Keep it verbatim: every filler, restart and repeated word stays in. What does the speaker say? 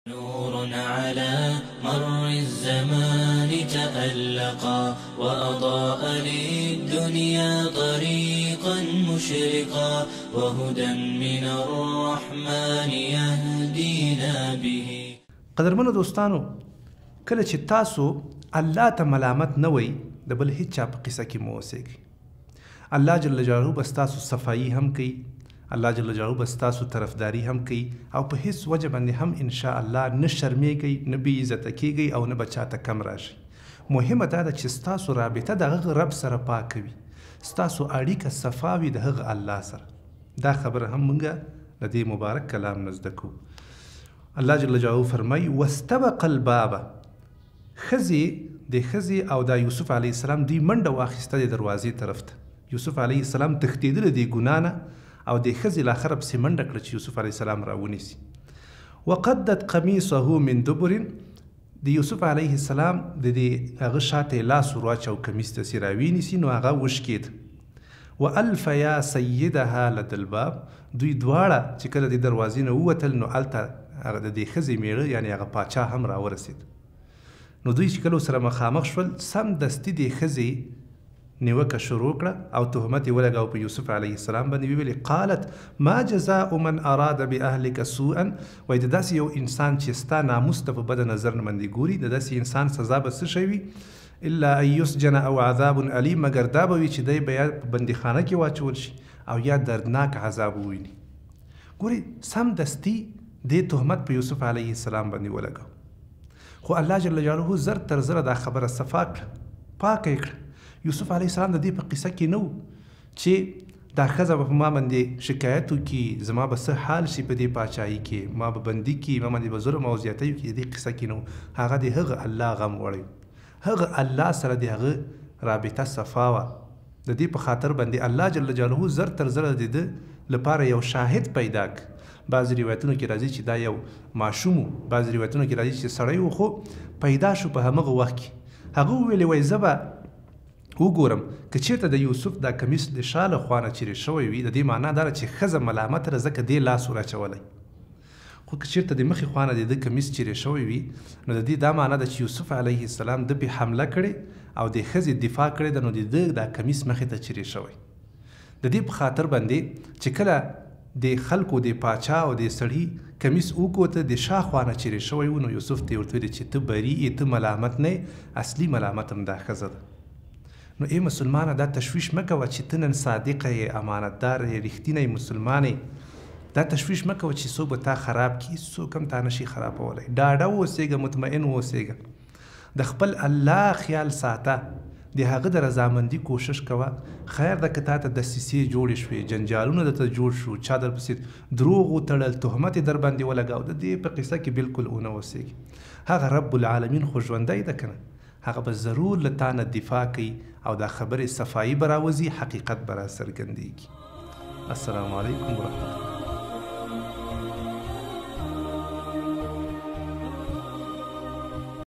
نور على مر الزمان تألقا وأضاء للدنيا طريقا مشرقا وهدى من الرحمن يهدينا به. قدرمنو دوستانو، کله چې تاسو الله ته ملامت نه وئ د بل هیچا په قصه کې مو اوسېږئ. الله جل جلاله به ستاسو صفایي هم کوي، الله جل جلاله به ستاسو طرفداري هم کوي او په هیڅ وجه باندې هم ان شاء الله نه شرمېږئ، نه بې عزته کېږئ او نه به چاته کم راشئ. مهمه دا ده چې ستاسو رابطه د هغه رب سره پاکه وي، ستاسو اړیکه صفا وي د هغه الله سره. دا خبره هم موږ د دې مبارک کلام نه زده کوو. الله جل جلاله فرمایي واستبق الباب، ښځې د ښځې او دا یوسف علیه السلام دوی منډه واخیسته د دروازې طرف ته. یوسف علیه السلام تښتېدلی د ګناه نه او د ښځې له آخره پسې منډه کړه چې یوسف علیه السلام راونیسي. وقدت قمیصه من دبر، د یوسف علیه السلام د دې هغه شاته یې لاس ور واچو کمیس تسې راوینیسي نو هغه وشکېد. والف یا سیدها لدى الباب، دوی دواړه چې کله د دروازې نه ووتل نو هلته هغه د دې ښځې میړه یعنې هغه پاچا هم راورسېد. نو دوی چې کله سره مخامخ شول سمدستي د ښځې نیوکه شروع کړه او تهمت یې ولګاوه په یوسف علیه السلام باندې. ویلې قالت ما جزاء من اراد باهلک سوءا، وایي د داسې یو انسان چې ستا ناموس ته په بده نظر نه باندې ګوري، د داسې انسان سزا به څه شی وي؟ الا ان یسجن او عذاب علیم، مګر دا به وي چې دی به یا په بندیخانه کې واچول شي او یا دردناک عذاب وویني. ګوري سمدستي دې تهمت په یوسف علیه السلام باندې ولګاو، خو الله جل جلاله زر تر زره دا خبره صفا کړه، پاکه یې کړه. یوسف علیه السلام د دې په قصه کې نه و چې دا ښځه به په ما باندې شکایت وکړي، زما به څه حال شي په دې پاچایي کې، ما به بندي کړي، ما باندې به ظلم او زیاتی وکړي. د دې قصه کې نه و، هغه د هغه الله غم وړی، هغه الله سره د هغه رابطه صفا وه. د دې په خاطر باندې الله جل جلاله زر تر زره د ده لپاره یو شاهد پیدا کړ. بعضې روایتونو کې راځي چې دا یو ماشوم و، بعضې روایتونو کې راځي چې سړی و، خو پیدا شو په همغه وخت کې. هغه وویلې وایي زه به وګورم که چېرته د یوسف دا کمیس د شا له خوا نه چیرې شوی وي، د دې معنا دا ده چې ښځه ملامته ده ځکه دې لاس ور اچولی. خو که چېرته د مخې خوا نه د ده کمیس چیرې شوی وي نو د دې دا معنا ده چې یوسف علیه السلام ده پې حمله کړې او د ښځې دفاع کړې ده، نو د ده دا کمیس مخې ته چیرې شوی. د دې په خاطر باندې چې کله د خلکو د پاچا او د سړي کمیس وکوته د شا خوا نه چیرې شوی و، نو یوسف ته یې ورته ویلې چې ته بری یې، ته ملامت نه یې، اصلي ملامت هم دا ښځه ده. نو ای مسلمانه دا تشویش مه کوه چې ته نن صادقه یې، امانتدار یې، رښتینی مسلمان یې. دا تشویش مه کوه چې څوک به تا خراب کړي، څوک هم تا نشي خرابولی. ډاډه واوسېږه، مطمئن واوسېږه، د خپل الله خیال ساته، د هغه د رضامندي کوشش کوه. خیر ده که تا ته دسیسې جوړې شوې، جنجالونه درته جوړ شو، چا در پسې دروغ وتړل، تهمت یې در باندې ولګاو، د دې په قصه کې بالکل ونه اوسېږي. هغه رب العالمین خو ژوندی ده که نه، هغه به ضرور له تا نه دفاع کوي او دا خبرې صفایي به راوځي، حقیقت به را څرګندېږي. السلام علیکم ورحمة الله.